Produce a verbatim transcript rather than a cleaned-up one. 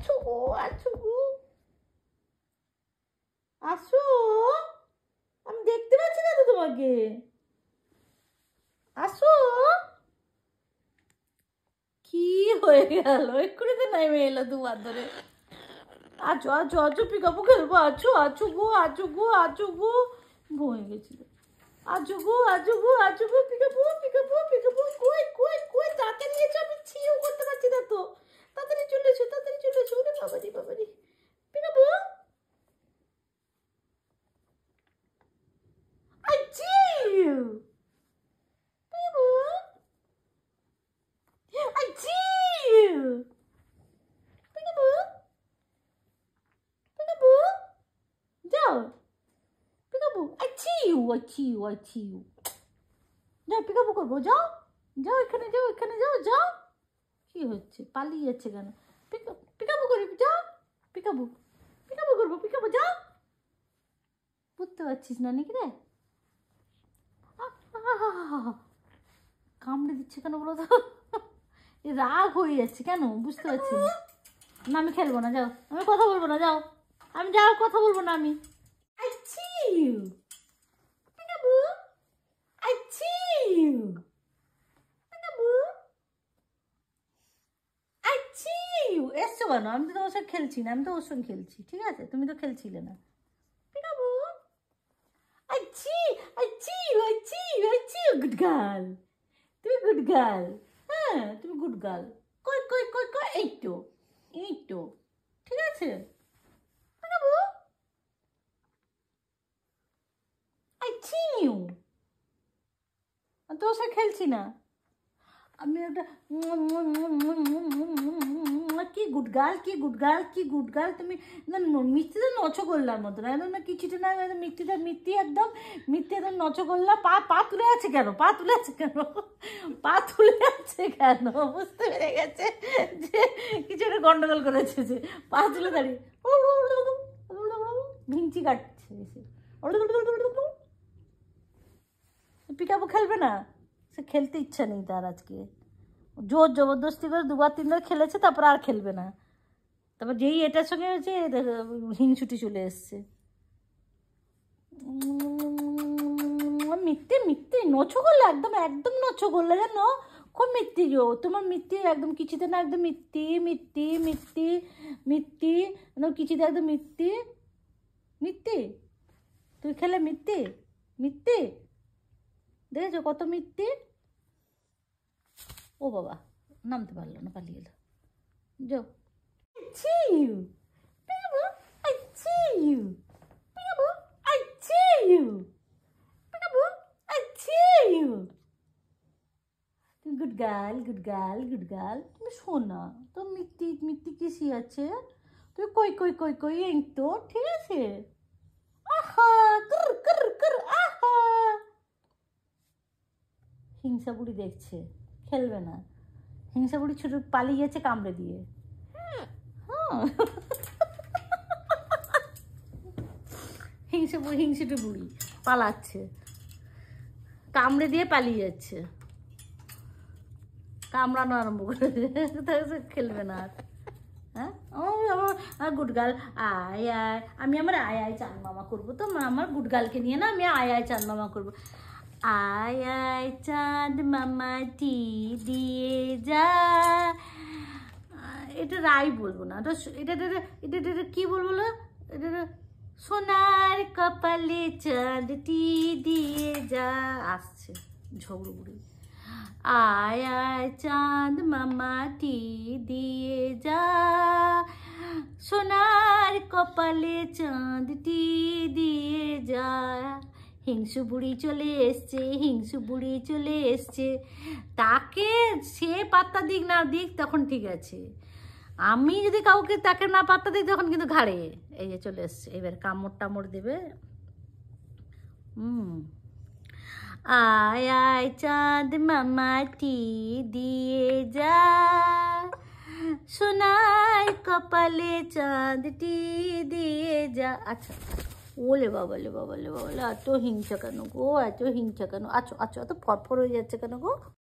আছো গো আছো গো আসো, আমি দেখতে পাচ্ছি না তো তোমাকে, আসো। কি হয়ে গেল, এক্ষুনি তো নেমে এলো দুবার ধরে। আছো আছো আছো, পিকাবু খেলবো, আছো আছো গো আছো গো আছো গো, ভয় গেছিল। আছো গো আছো গো আছো গো, পিকাবু পিকাবু পিকাবু, কই কই কই, তাড়াতাড়ি এসো, আমি ছিও করতে পারছি না তো, তাড়াতাড়ি চলে এসো তাড়াতাড়ি চলে এসো। ওরে বাবারি বাবারি, peekaboo, I see you. Picabu, I see you. Picabu, Picabu, যাও। Peekaboo, I see you, I see you, I see you. যাও পিকাবু করবো, যাও যাও, এখানে যাও এখানে যাও যাও। কি হচ্ছে, পালিয়ে যাচ্ছে কেন? পিকাবু করি, যাও পিকাবু, পিকাবু করবো, পিকাবু যাও। বুঝতে পারছিস না নাকি রে? কামড়ে দিচ্ছে কেন বলো তো? রাগ হয়ে যাচ্ছে কেন বুঝতে পারছি না। না আমি খেলবো না, যাও, আমি কথা বলবো না, যাও, আমি যাও, কথা বলবো না আমি। I see you. Picabu, I see you. Picabu, I see you. এসছো কেন? আমি তো তোমার সঙ্গে খেলছি না, আমি তো ওর সঙ্গে খেলছি, ঠিক আছে? তুমি তো খেলছিলে না। Picabu, I see, I see you, I see you, I see you. Good girl. তুমি গুড গার্ল, হ্যাঁ তুমি গুড গার্ল। কই কই কই কই, এই তো এই তো, ঠিক আছে? Peekaboo, I see you. তোর সাথে খেলছি না আমি, একটা কি গুড গার্ল, কি গুড গার্ল, কি গুড গার্ল। তুমি মিথ্যে নচগোল্লার মতো না, একদম কিছুটা না, মিথ্যেটা মিথ্যে, একদম মিথ্যে, একদম নচগোল্লা। পা পা তুলে আছে কেন, পা তুলে আছে কেন, পা তুলে আছে কেন? বুঝতে পেরে গেছে যে কিছু একটা গন্ডগোল করেছে, যে পা তুলে দাঁড়িয়ে ভিঞ্চি কাটছে এসে। পিকাবু খেলবে না, সে খেলতে ইচ্ছা নেই তার আজকে, জোর জবরদস্তি করে দুবার তিনবার খেলেছে, তারপর আর খেলবে না। তারপর যেই এটার সঙ্গে হচ্ছে হিংসুটি চলে এসছে। মিথ্যে মিথ্যে নছো করলে, একদম একদম নছো করলে, জানো খুব মিথ্যে গো তোমার, মিথ্যে একদম কিছুতে না, একদম মিথ্যে মিথ্যে মিথ্যে মিথ্যে, একদম কিছুতে একদম মিথ্যে মিথ্যে। তুই খেলে মিথ্যে মিথ্যে, দেখেছো কত মিথ্যে। ও বাবা, নামতে পারলো না, পালিয়ে এলো। যাও। I see you. Picabu, I see you. Picabu, I see you. Picabu, I see you. তুমি good girl, good girl, good girl. তুমি শোনা তো, মিথ্যে মিথ্যে কিসি আছে? তুমি কই কই কই কই, এই তো ঠিক আছে। আহা কর কর কর, আহা। হিংসা বুড়ি দেখছে, খেলবে না। হিংসা বুড়ি ছোট পালিয়ে গেছে কামড়ে দিয়ে। হ্যাঁ হিংসা বুড়ি, হিংসুটে বুড়ি পালাচ্ছে, কামড়ে দিয়ে পালিয়ে যাচ্ছে, কামড়ানো আরম্ভ করেছে, খেলবে না আর। হ্যাঁ আমার গুড গার্ল, আয় আয়, আমি আমার আয় আয় চান মামা করবো, তো আমার গুড গার্লকে নিয়ে না আমি আয় আয় চান মামা করবো। আয় আয় চাঁদ মামা টি দিয়ে যা, এটা রাই বলবো না, এটা এটা এটা এটা কি বলবো, এটা সোনার কপালে চাঁদ টি দিয়ে যা। আসছে ঝগড়ু বুড়ি। আয় আয় চাঁদ মামা টি দিয়ে যা, সোনার কপালে চাঁদ টি দিয়ে যা। হিংসু বুড়ি চলে এসছে, হিংসু বুড়ি চলে এসছে, তাকে সে পাত্তা দিক না দিক তখন ঠিক আছে, আমি যদি কাউকে তাকে না পাত্তা দিই তখন কিন্তু ঘাড়ে। এই যে চলে এসছে, এবার কামড় টামড় দেবে। হুম আয় আয় চাঁদ মামা টি দিয়ে যা, সোনার কপালে চাঁদ টি দিয়ে যা। আচ্ছা ওলে বাবালে বাবালে বাবালে, এত হিংসা কেন গো, এত হিংসা কেন? আচ্ছা আচ্ছা, এত ফরফর হয়ে যাচ্ছে কেন গো?